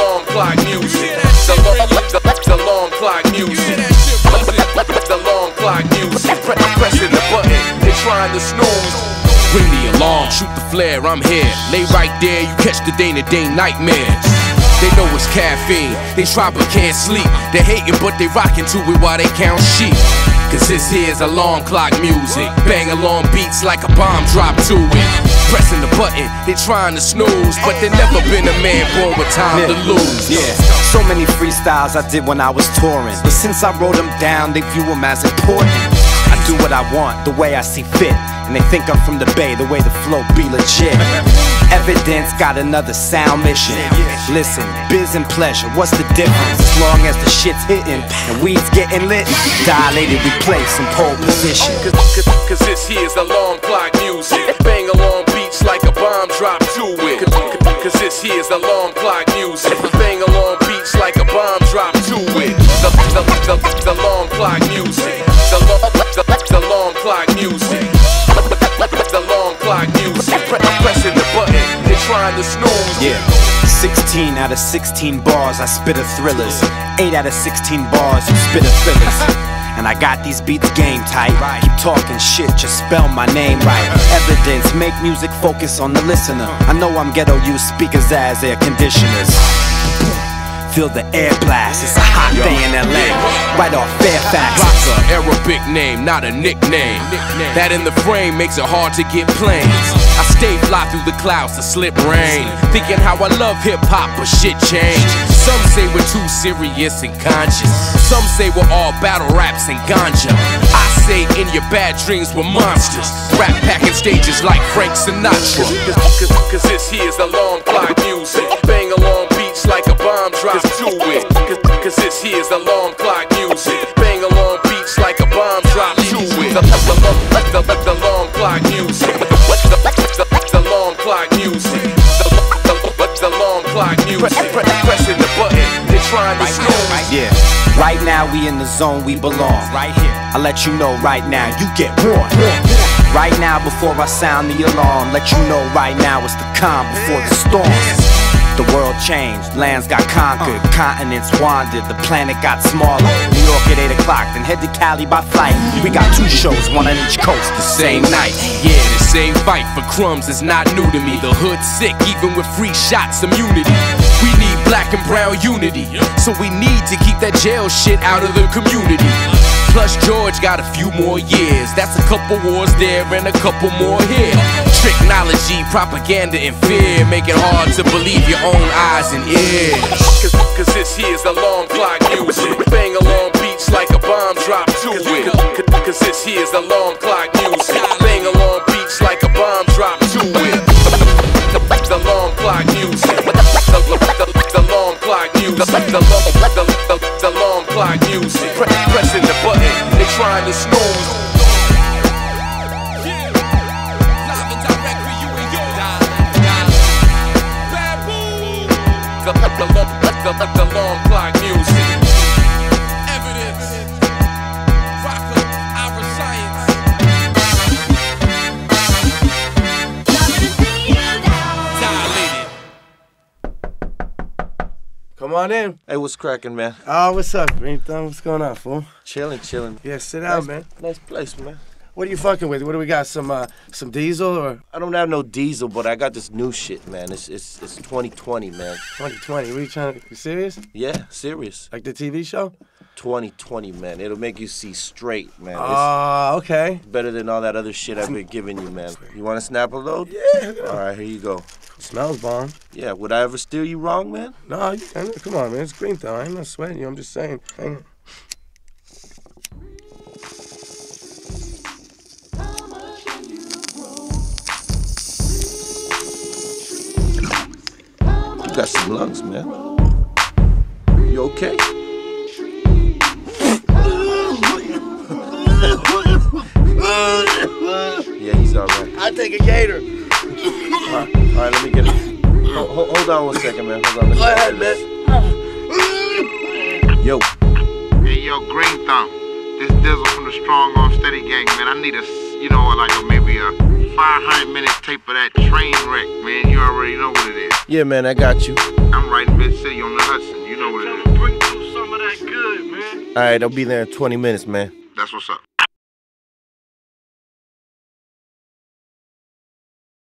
alarm clock music. The alarm clock music. The alarm clock music. Pressing the button, they trying to snooze. Ring the alarm, shoot the flare, I'm here. Lay right there, you catch the day-to-day nightmares. They know it's caffeine, they try but can't sleep. They hating but they rockin' to it while they count sheep. Cause this here's alarm clock music. Bang along beats like a bomb drop to it. Pressing the button, they trying to snooze, but there never been a man born with time to lose. Yeah, so many freestyles I did when I was touring, but since I wrote them down, they view them as important. I do what I want, the way I see fit, and they think I'm from the Bay, the way the flow be legit. Evidence got another sound mission. Listen, biz and pleasure, what's the difference? As long as the shit's hitting and weed's getting lit, dilated we place in pole position. Cause this here's alarm clock music. Bang along beats like a bomb drop to it. Cause this here's alarm clock music. Bang along beats like a bomb drop to it. The alarm clock music. The alarm clock music. The alarm clock music. Pressing the button, they trying to snooze. Yeah, 16 out of 16 bars I spit a thrillers. 8 out of 16 bars you spit a fillers. And I got these beats game tight. Keep talking shit, just spell my name right. Evidence, make music focus on the listener. I know I'm ghetto, use speakers as air conditioners. Feel the air blast, it's a hot day in LA, right off Fairfax. Rocker, Arabic name, not a nickname. That in the frame makes it hard to get planes. I stay fly through the clouds to slip rain, thinking how I love hip-hop, but shit changed. Some say we're too serious and conscious. Some say we're all battle raps and ganja. I say in your bad dreams we're monsters. Rap packing stages like Frank Sinatra. Cause this here's alarm clock music. Bang along beats like a bomb drop to it. Cause this here's alarm clock music. Bang along beats like a bomb drop to it. The alarm clock music. The alarm clock music. The alarm clock music. Pressing the button, they trying to snooze. Yeah, right now we in the zone we belong. Right here, I let you know right now you get warned. Right now before I sound the alarm, let you know right now it's the calm before the storm. The world changed, lands got conquered, continents wandered, the planet got smaller. New York at 8 o'clock, then head to Cali by flight. We got 2 shows, one on each coast, the same night. Yeah, the same fight for crumbs is not new to me. The hood's sick, even with free shots, immunity. We need black and brown unity, so we need to keep that jail shit out of the community. Plus George got a few more years. That's a couple wars there and a couple more here. Technology, propaganda, and fear make it hard to believe your own eyes and ears. Cause this here's alarm clock music. Bang along beats like a bomb drop to it. Cause this here's alarm clock music. Bang along beats like a bomb drop to it. The alarm clock music. The alarm clock music. The alarm clock music. Pressing the button, they trying to snooze. The alarm clock music. Evidence. Rocker, our science. Dilated. Come on in. Hey, what's cracking, man? Oh, what's up, Green Thumb? What's going on, fool? Chilling. Yeah, sit down, man. Nice place, man. What are you fucking with? What do we got? Some diesel or I don't have no diesel, but I got this new shit, man. It's 2020, man. 2020? What are you trying to? You serious? Yeah, serious. Like the TV show? 2020, man. It'll make you see straight, man. Oh, okay. It's better than all that other shit I've been giving you, man. You want to snap a load? Yeah. All right, here you go. Smells bomb. Yeah, would I ever steer you wrong, man? No, come on, man. It's Green Thumb. I ain't not sweating you. I'm just saying. Hang on. You got some lungs, man. You okay? Yeah, he's all right. I take a gator. All right, let me get it. Hold on 1 second, man. Hold on. Go ahead, man. Yo. Hey, yo, Green Thumb. This Dizzle from the Strong Arm Steady Gang, man. I need maybe a 500-minute tape of that train wreck, man. You already know what it is. Yeah, man, I got you. I'm right in Mid-City. Alley on the Hudson. You know what it is. Bring through some of that good, man. All right, I'll be there in 20 minutes, man. That's what's up.